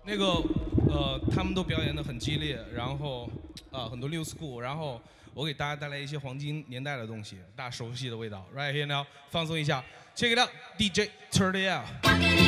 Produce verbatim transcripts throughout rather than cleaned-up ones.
那个呃，他们都表演的很激烈，然后啊、呃、很多 new school， 然后我给大家带来一些黄金年代的东西，大家熟悉的味道。Right here now， 放松一下 ，Check it out，D J turn it out。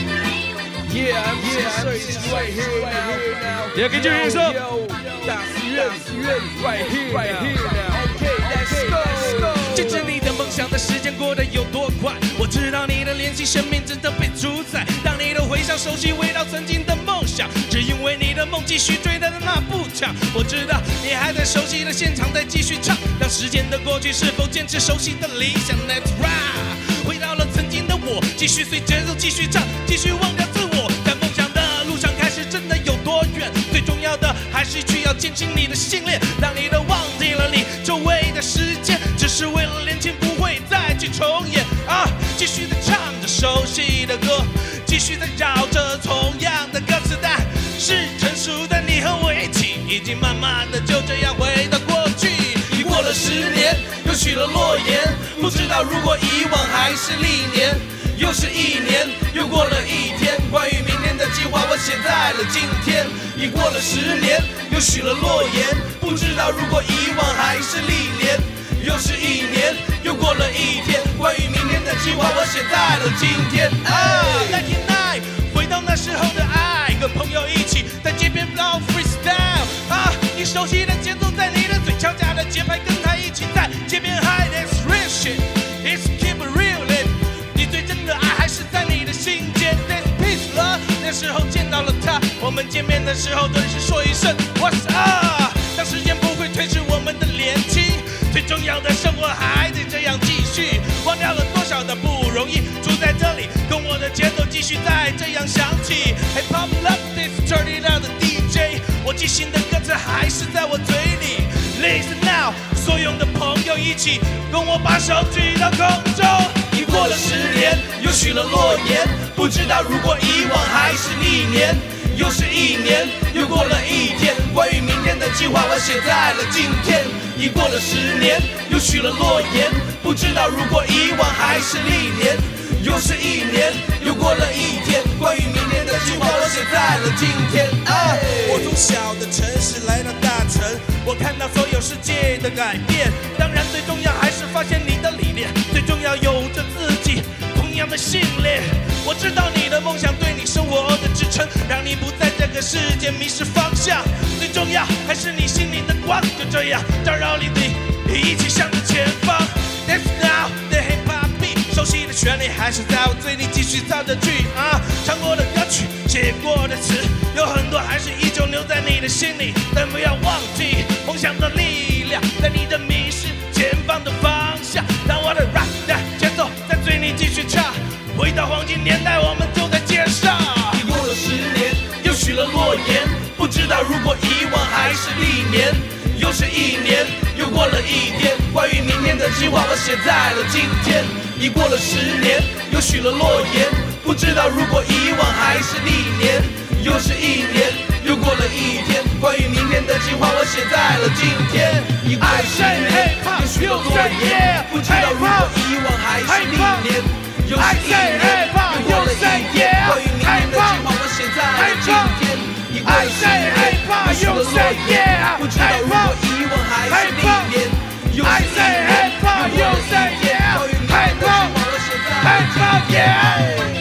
Yeah, I'm yeah, I'm right here, right here now. 也给这人说 ，That's ready, ready, right here, right here now. Okay, let's go. 坚持你的梦想的时间过得有多快？我知道你的练习生命真的被主宰。当你的回想熟悉味道曾经的梦想，只因为你的梦继续追的那步枪。我知道你还在熟悉的现场在继续唱。当时间的过去，是否坚持熟悉的理想 ？Let's ride， 回到了曾经的我，继续随节奏继续唱，继续忘掉自我，在梦想的路上开始真的有多远？最重要的还是需要坚信你的信念。当你都忘记了你周围的时间，只是为了年轻不会再去重演啊！继续在唱着熟悉的歌，继续在绕着同样的歌词，但是成熟的你和我一起，已经慢慢的就这样回到过去。已过了十年，又许了诺言，不知道如果以往还是历年。又是一年，又过了一天，关于明天的计划我写在了今天。已过了十年，又许了诺言，不知道如果以往还是历年。又是一年，又过了一天，关于明天的计划我写在了今天。啊，那天爱，回到那时候的爱，跟朋友一起在街边绕 freestyle。啊，你熟悉的节奏在你的嘴敲架的节拍，跟他一起在街边 high that's real shit，it's keep it real it。最真的爱还是在你的心间 ，That's peace love。那时候见到了他，我们见面的时候顿时说一声 What's up。当时间不会推迟我们的年轻，最重要的生活还得这样继续。忘掉了多少的不容易，住在这里，跟我的节奏继续再这样响起。Hey pop love this turn it out 的 D J， 我即兴的歌词还是在我嘴里。Listen now， 所有的朋友一起跟我把手举到空中。已过了十年，又许了诺言，不知道如果以往还是历年。又是一年，又过了一天，关于明天的计划我写在了今天。已过了十年，又许了诺言，不知道如果以往还是历年。又是一年，又过了一天，关于明天的计划我写在了今天。啊，我从小的城市来到大城，我看到所有世界的改变。当然最重要还是发现你的理念，最重要有着自己同样的信念。我知道你的梦想对你生活的支撑，让你不在这个世界迷失方向。最重要还是你心里的光，就这样照耀你的，一起向着前方。That's now the hip hop beat， 熟悉的旋律还是在我嘴里继续唱着去啊。唱过的歌曲，写过的词，有很多还是依旧留在你的心里，但不要忘记梦想的力量，在你的迷失前方的方向。让我的 rap 的节奏在嘴里继续唱。回到黄金年代，我们就在街上。已过了十年，又许了诺言，不知道如果以往还是历年。又是一年，又过了一天，关于明天的计划我写在了今天。已过了十年，又许了诺言，不知道如果以往还是历年。又是一年，又过了一天，关于明天的计划我写在了今天。已过了十年，又许了诺言，不知道如果以往还是历年。又是一年，又过了一天，关于明天的计划我写在了今天。已过了十年，又许了诺言，不知道如果以往还是历年。又是一年，又过了一天，关于明天的计划我写在了今天。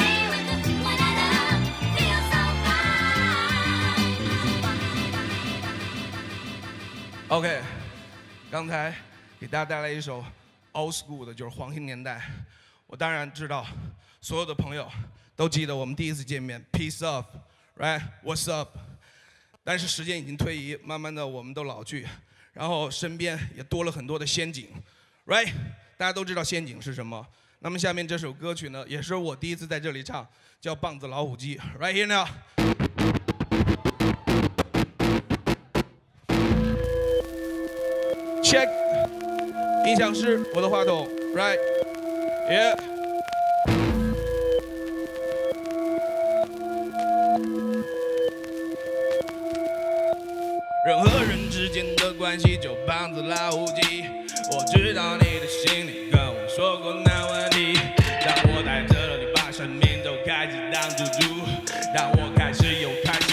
OK， 刚才给大家带来一首 old school 的，就是黄金年代。我当然知道，所有的朋友都记得我们第一次见面 ，Peace up，right？ What's up？ 但是时间已经推移，慢慢的我们都老去，然后身边也多了很多的仙景 ，right？ 大家都知道仙景是什么。那么下面这首歌曲呢，也是我第一次在这里唱，叫《棒子老虎机》 ，right here now。Check， 音响师，我的话筒 ，right，yeah。人和人之间的关系就棒子老虎机，我知道你的心里跟我说过那问题。当我带着了你把生命都开始当赌注，让我开始又开始。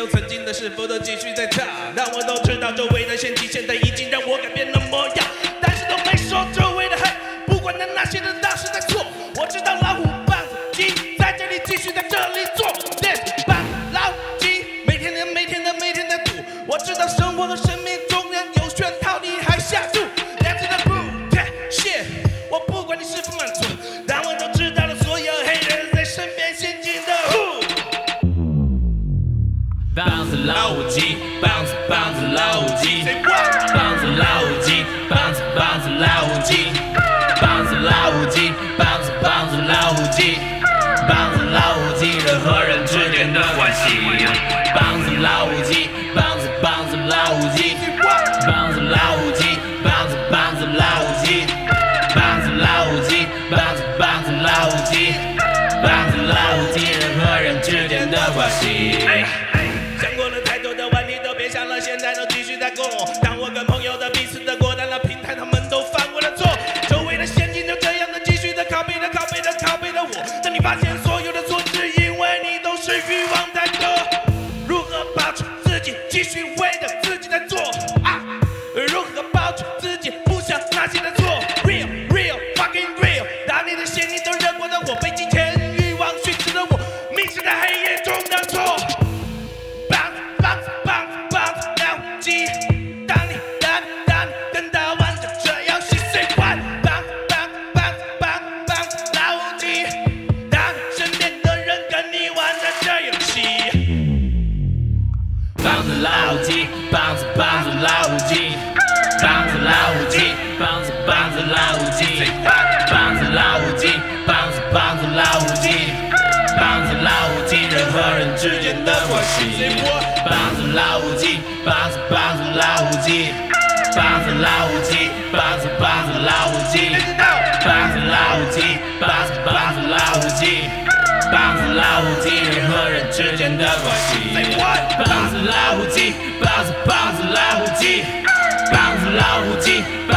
都曾经的是否都继续在唱？让我都知道周围的陷阱现在已经让我改变了模样，但是都没说周围的黑，不管那那些人当时在错，我知道老虎棒子鸡在这里继续在这里做 ，Let's 棒老鸡，每天的每天的每天的赌，我知道生活和生命中人有圈套，你还下注 ，Let's the blue shit， 我不管你是否满足，让我都知道了所有黑人在身边陷进的 who。棒子老虎机，棒子棒子老虎机，棒子老虎机，棒子棒子老虎机，棒子老虎机，棒子棒子老虎机，棒子老虎机，人和人之间的关系。棒子老虎机，棒子棒子老虎机，棒子老虎机，棒子棒子老虎机，棒子老虎机，棒子棒子老虎机，棒子老虎机，人和人之间的关系。想过了太多的问题都别想了，现在都继续在过。当我跟朋友的彼此的过，但那平台他们都犯过了错，周围的陷阱就这样的继续的 copy 的 copy 的 copy 的我。当你发现所有的错只因为你都是欲望在做，如何保持自己继续为着自己在做啊？如何保持自己不想那些的错 ？Real real fucking real， 当你的陷阱都惹过的我，被金钱欲望熏蚀的我，迷失在黑夜中的错。当你当当等到玩着这游戏，谁玩？棒棒棒棒棒老虎机，当身边的人跟你玩着这游戏。棒子老虎机，棒子棒子老虎机，棒子老虎机，棒子棒子老虎机，棒子老虎机，棒子棒子老虎机，棒子老虎机，人和人之间的关系。棒子老虎机，棒子棒子老虎机，棒子老虎机，棒子棒子老虎机，棒子老虎机，棒子棒子老虎机，棒子老虎机，人和人之间的关系。棒子老虎机，棒子棒子老虎机，棒子老虎机。